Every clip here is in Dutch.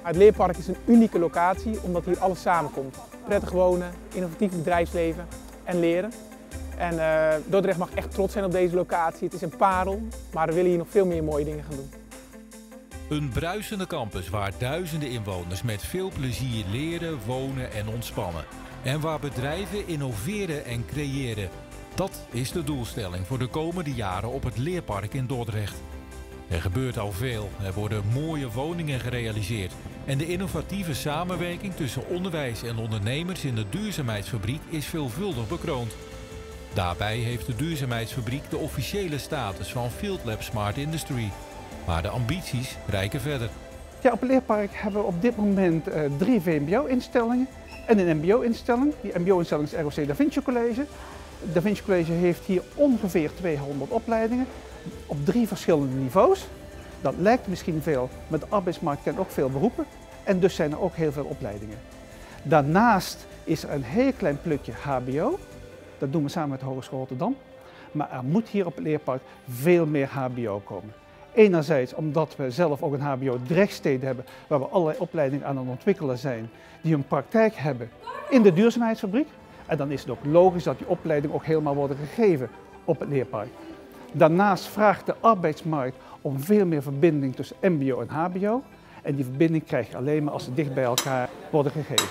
Het leerpark is een unieke locatie omdat hier alles samenkomt. Prettig wonen, innovatief bedrijfsleven en leren. En Dordrecht mag echt trots zijn op deze locatie. Het is een parel, maar we willen hier nog veel meer mooie dingen gaan doen. Een bruisende campus waar duizenden inwoners met veel plezier leren, wonen en ontspannen. En waar bedrijven innoveren en creëren. Dat is de doelstelling voor de komende jaren op het leerpark in Dordrecht. Er gebeurt al veel, er worden mooie woningen gerealiseerd. En de innovatieve samenwerking tussen onderwijs en ondernemers in de duurzaamheidsfabriek is veelvuldig bekroond. Daarbij heeft de duurzaamheidsfabriek de officiële status van Field Lab Smart Industry. Maar de ambities reiken verder. Ja, op het leerpark hebben we op dit moment 3 VMBO-instellingen en een MBO-instelling. Die MBO-instelling is ROC Da Vinci College. Da Vinci College heeft hier ongeveer 200 opleidingen op 3 verschillende niveaus. Dat lijkt misschien veel, maar de arbeidsmarkt kent ook veel beroepen en dus zijn er ook heel veel opleidingen. Daarnaast is er een heel klein plukje HBO. Dat doen we samen met de Hogeschool Rotterdam. Maar er moet hier op het leerpark veel meer HBO komen. Enerzijds omdat we zelf ook een HBO-Drechtstede hebben, waar we allerlei opleidingen aan het ontwikkelen zijn, die hun praktijk hebben in de duurzaamheidsfabriek. En dan is het ook logisch dat die opleidingen ook helemaal worden gegeven op het leerpark. Daarnaast vraagt de arbeidsmarkt om veel meer verbinding tussen MBO en HBO. En die verbinding krijg je alleen maar als ze dicht bij elkaar worden gegeven.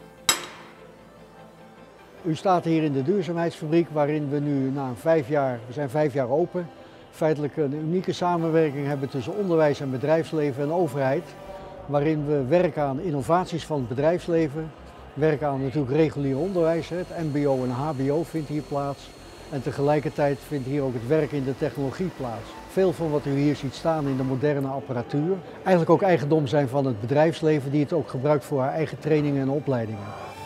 U staat hier in de duurzaamheidsfabriek waarin we nu na 5 jaar, we zijn 5 jaar open, feitelijk een unieke samenwerking hebben tussen onderwijs en bedrijfsleven en overheid. Waarin we werken aan innovaties van het bedrijfsleven, werken aan natuurlijk regulier onderwijs, het mbo en hbo vindt hier plaats. En tegelijkertijd vindt hier ook het werk in de technologie plaats. Veel van wat u hier ziet staan in de moderne apparatuur, eigenlijk ook eigendom zijn van het bedrijfsleven die het ook gebruikt voor haar eigen trainingen en opleidingen.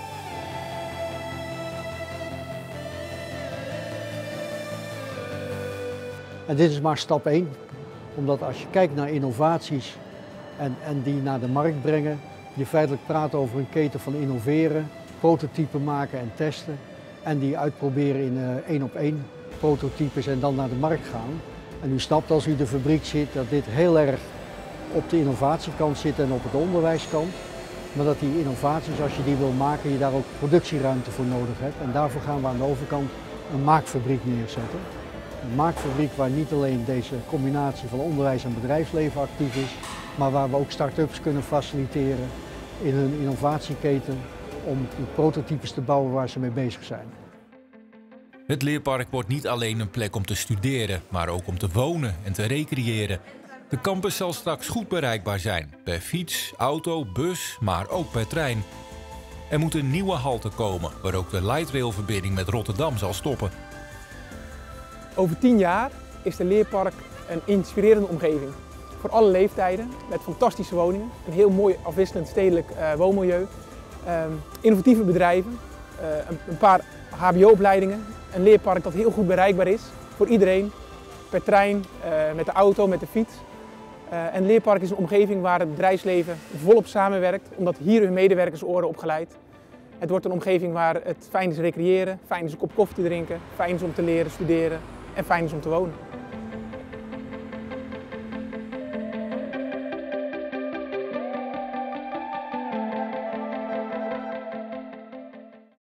En dit is maar stap 1, omdat als je kijkt naar innovaties en die naar de markt brengen, je feitelijk praat over een keten van innoveren, prototypen maken en testen en die uitproberen in 1-op-1 prototypes en dan naar de markt gaan. En u snapt als u de fabriek ziet dat dit heel erg op de innovatiekant zit en op het onderwijskant. Maar dat die innovaties, als je die wil maken, je daar ook productieruimte voor nodig hebt. En daarvoor gaan we aan de overkant een maakfabriek neerzetten. Een maakfabriek waar niet alleen deze combinatie van onderwijs en bedrijfsleven actief is, maar waar we ook start-ups kunnen faciliteren in hun innovatieketen om prototypes te bouwen waar ze mee bezig zijn. Het leerpark wordt niet alleen een plek om te studeren, maar ook om te wonen en te recreëren. De campus zal straks goed bereikbaar zijn, per fiets, auto, bus, maar ook per trein. Er moet een nieuwe halte komen, waar ook de lightrailverbinding met Rotterdam zal stoppen. Over 10 jaar is de leerpark een inspirerende omgeving. Voor alle leeftijden, met fantastische woningen, een heel mooi afwisselend stedelijk woonmilieu, innovatieve bedrijven, een paar hbo-opleidingen, een leerpark dat heel goed bereikbaar is voor iedereen, per trein, met de auto, met de fiets. En leerpark is een omgeving waar het bedrijfsleven volop samenwerkt, omdat hier hun medewerkers worden opgeleid. Het wordt een omgeving waar het fijn is recreëren, fijn is een kop koffie te drinken, fijn is om te leren, studeren en fijn is om te wonen.